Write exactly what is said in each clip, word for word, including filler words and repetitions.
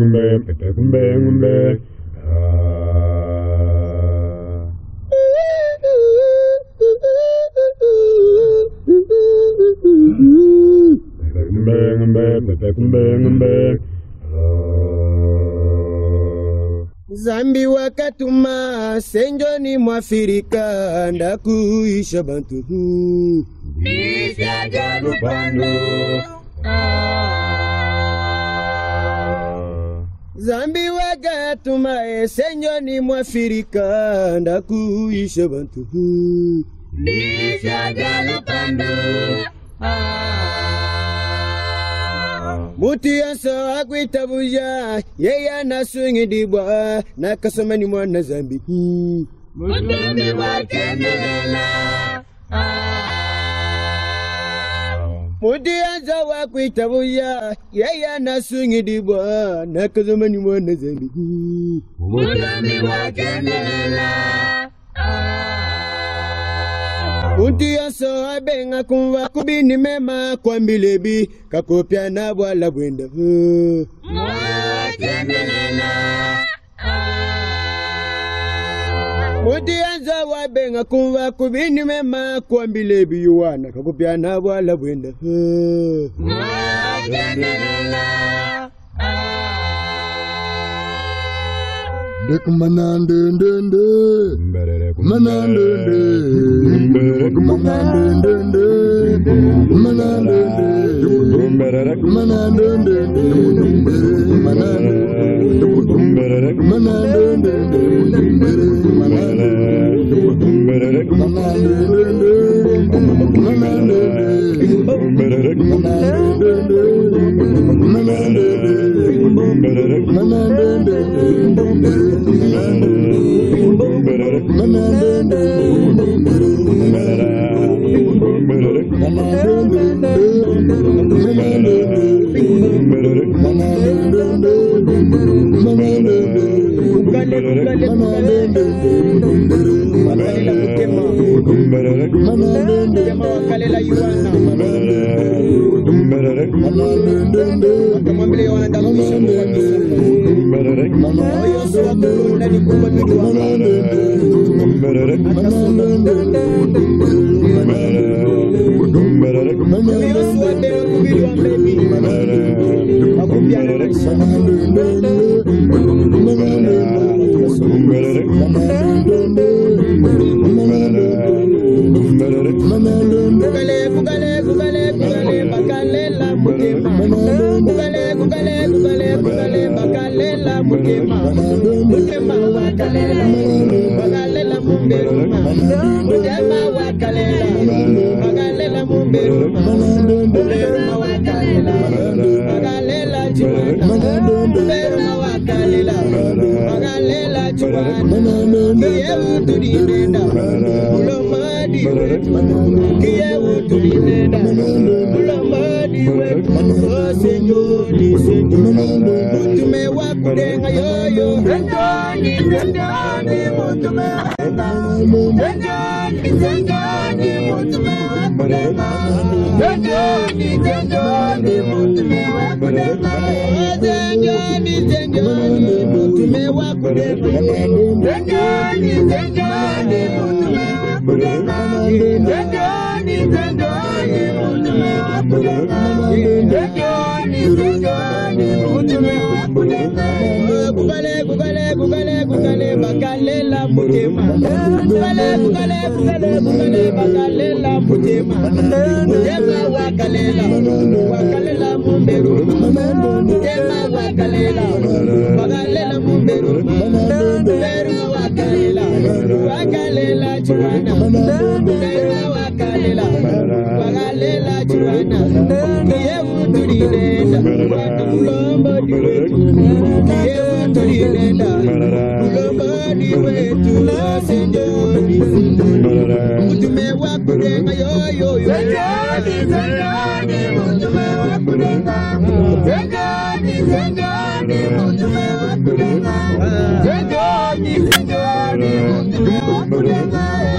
Zambi wakatuma senjoni mwafirika ndakuisha bantu Isya jalupando Zambi wakatuma senjoni mwafirika ndakuisha bantu Isya jalupando Muti anso akwitabuja yeya nasungi dibwa nakasomani mwana Zambi Mutumi wakendelela Muti anso akwitabuja yeya nasungi dibwa nakasomani mwana Zambi Mutumi wakendelela Muti anso abenga kumva kubini mema kwa mbilebi kakopya na bwala bwenda Wakendelela Muti anso abenga kumva kubini mema kwa mbilebi yuwana kakopya na bwala bwenda Wakendelela Dek manandendende manandende manandende manandende manandende manandende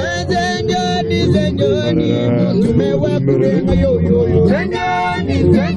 Zenjani, zenjani,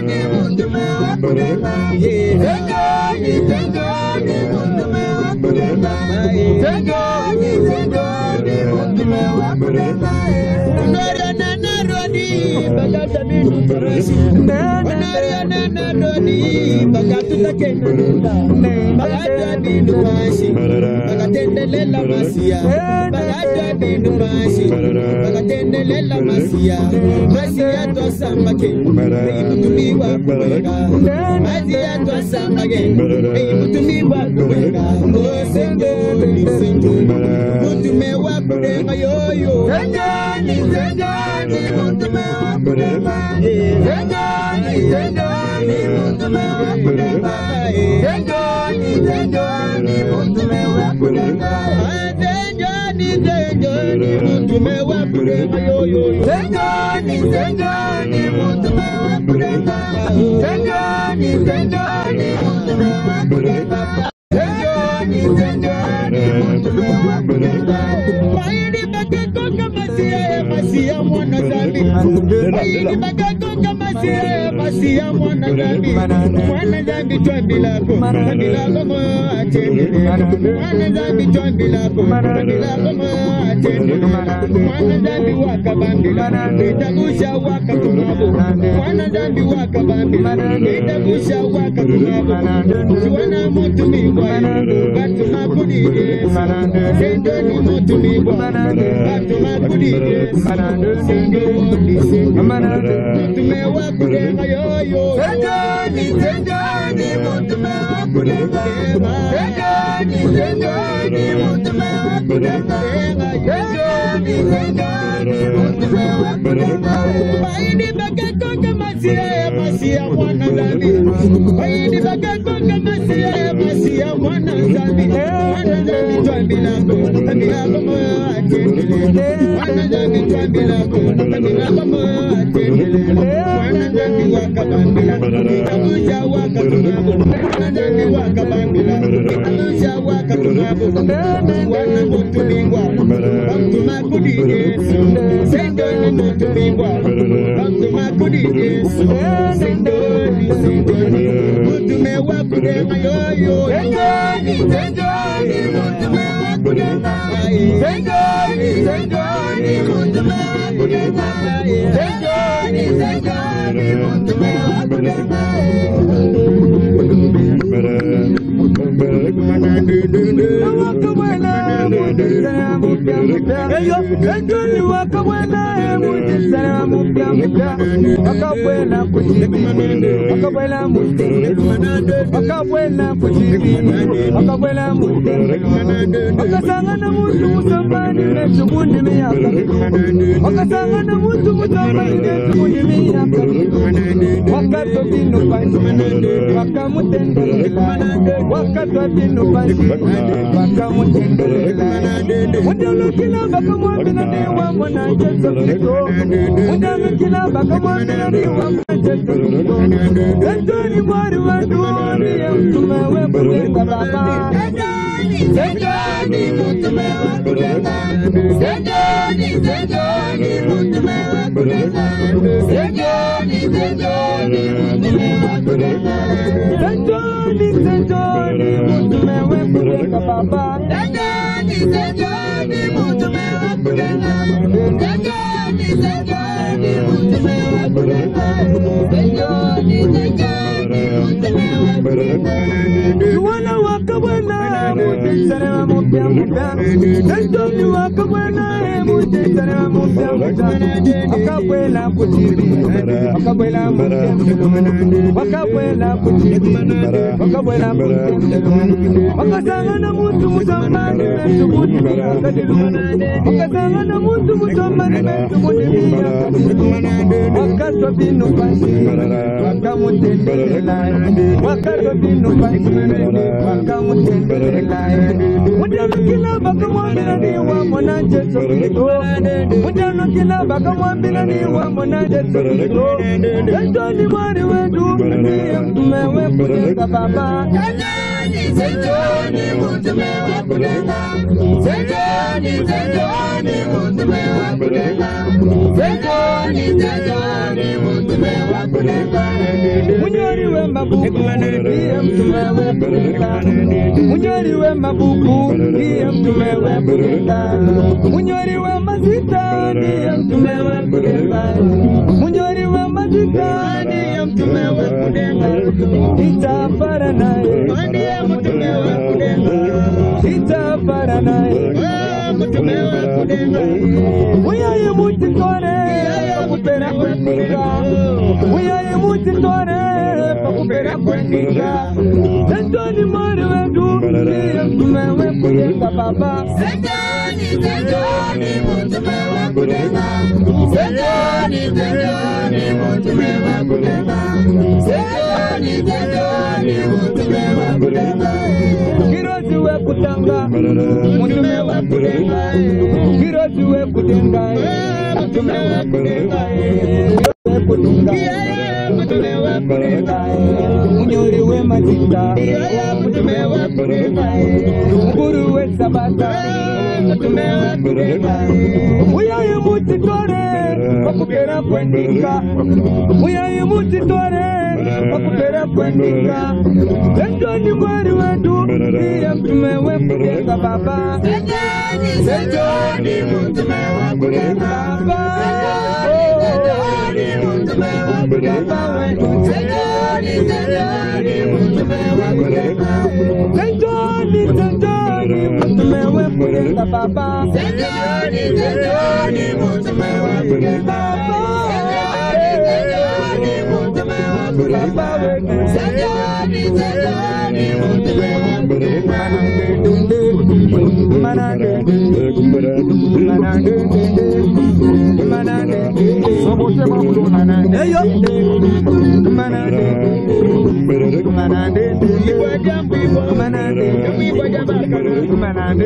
Sejoni, sejoni, Munyori we mabubu, ndiye mtumewe Buddha. Munyori we mabubu, ndiye mtumewe Buddha. Munyori we mazita, ndiye mtumewe Buddha. Munyori we mazita, ndiye mtumewe Buddha. Itafara naye, ndiye mtumewe Buddha. Itafara naye, mtumewe Buddha. Muyaye mutitore, pakupera kwendika. Muyaye mutitore, pakupera kwendika. Sentoni mori wetu, ndiye mtumewe Buddha baba. Sentoni, sentoni, mtumewe Buddha. Sentoni, sentoni, mtumewe Buddha. Sentoni, sentoni, mtumewe Buddha. Kirozi we kutanga, mtumewe Buddha. Kirozi we kutenga, mtumewe Buddha. Kutunga, mtumewe Buddha. Munyori we mazita, mtumewe Buddha. Nguru we sabata, mtumewe Buddha. Muyaye mutitore, pakupera kwendika. Muyaye mutitore, pakupera kwendika. Sentoni mwari wetu, ndiye mtumewe Buddha baba. Sentoni, sentoni, mtumewe Buddha. Baba, Sentoni, mtumewe Buddha. Sentoni, sentoni, mtumewe Buddha. Sentoni, sentoni, mtumewe Buddha baba. Sentoni, sentoni, mtumewe Buddha. Sentoni, mtumewe Buddha. Sentoni, sentoni, mtumewe Buddha. Manande, manande, manande, sobote mabudu manande, yo, manande, manande, manande, manande,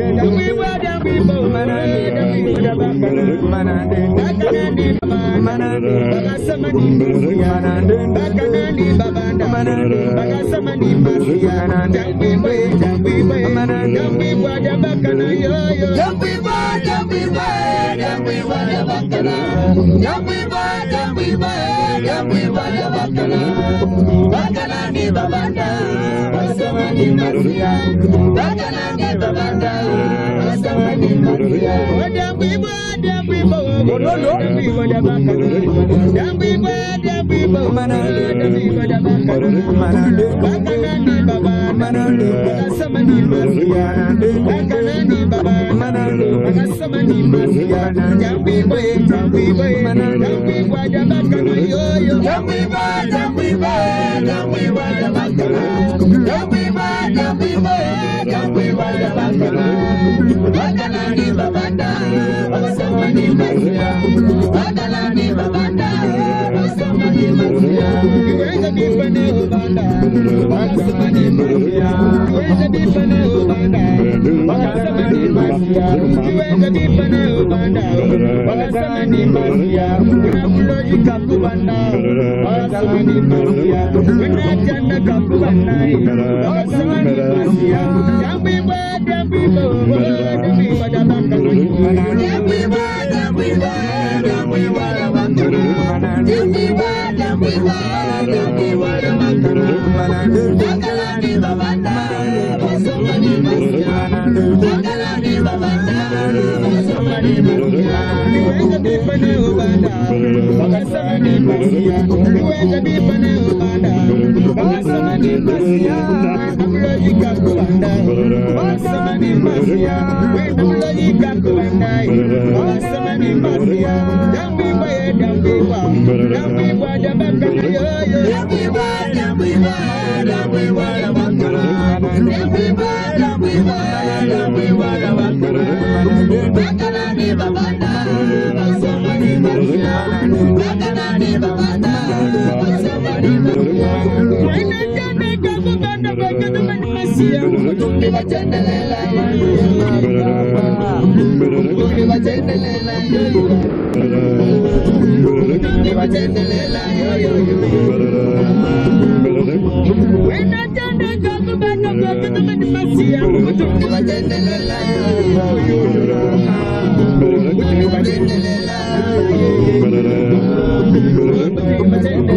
When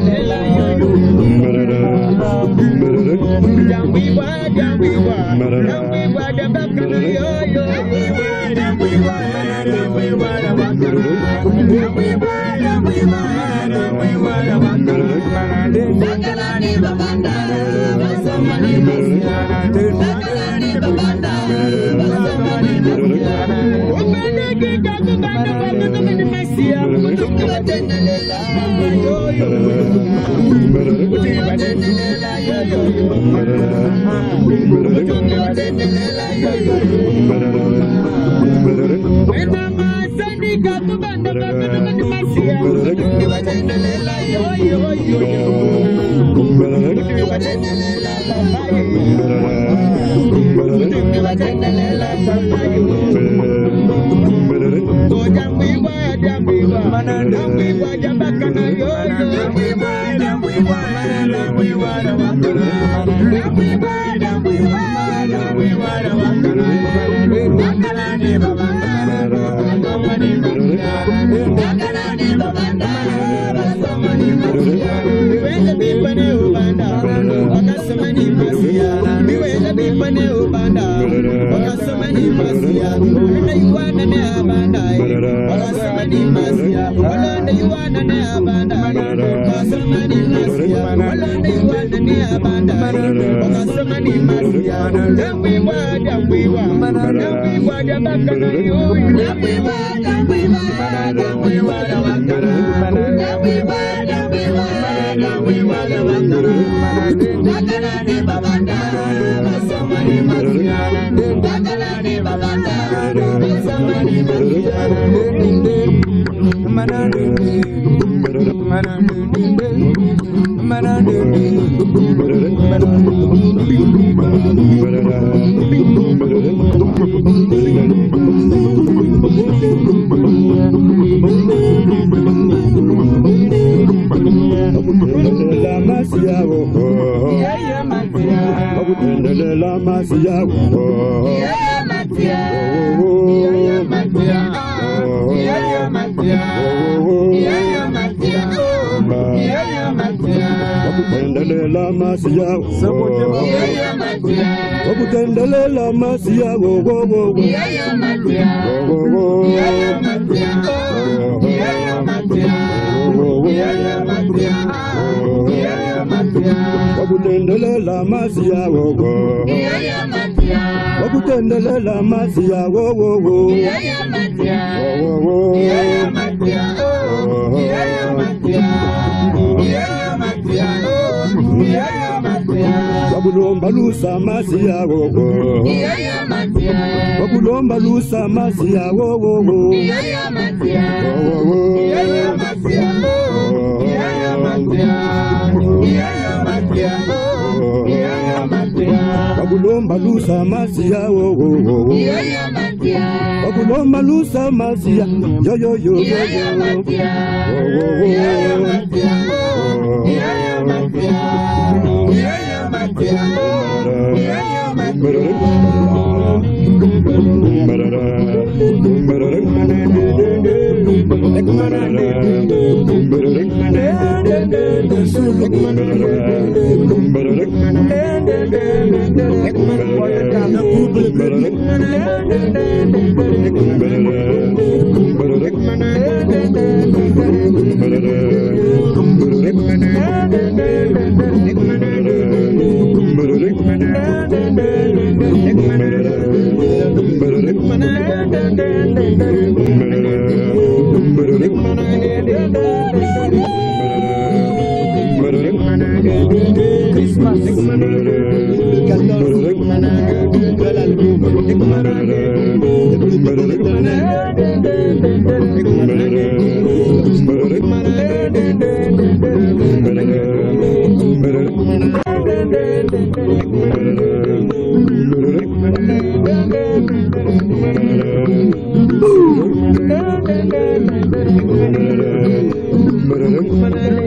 Mana